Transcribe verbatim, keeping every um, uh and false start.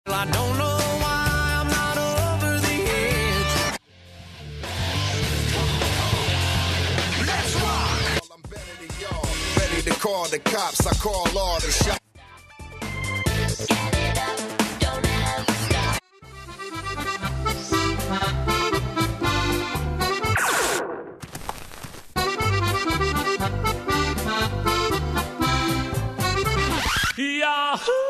I don't know why I'm not over the edge. Let's rock. I'm better than y'all. Ready to call the cops. I call all the shots. Yahoo!